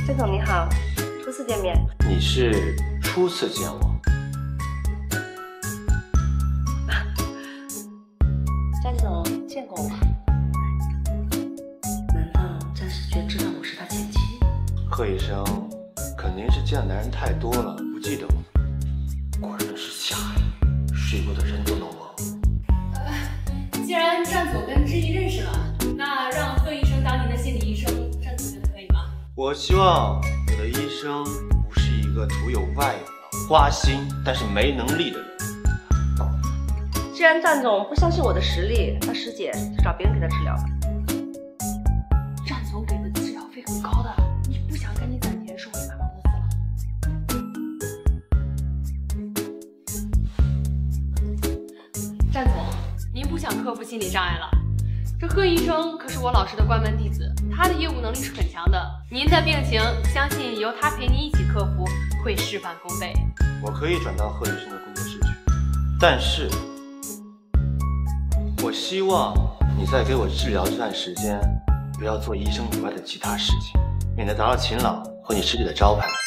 郑总你好，初次见面。 你是初次见我？ 詹总见过我？难道詹世觉知道我是他前妻？ 贺医生肯定是见的男人太多了，不记得我。果然是瞎眼，睡过的人都能忘。 既然战总跟知怡认识了，那让贺医生当您的心理医生，战总觉得可以吗？ 我希望我的医生不是一个徒有外表、花心但是没能力的人。 既然战总不相信我的实力，那师姐就找别人给他治疗吧。 战总给的治疗费很高的，你不想赶紧攒钱收回妈妈公司了？战总，您不想克服心理障碍了？这贺医生可是我老师的关门弟子，他的业务能力是很强的。您的病情，相信由他陪您一起克服，会事半功倍。 我可以转到贺医生的工作室去，但是我希望你在给我治疗这段时间，不要做医生以外的其他事情，免得打扰秦朗和你师姐的招牌。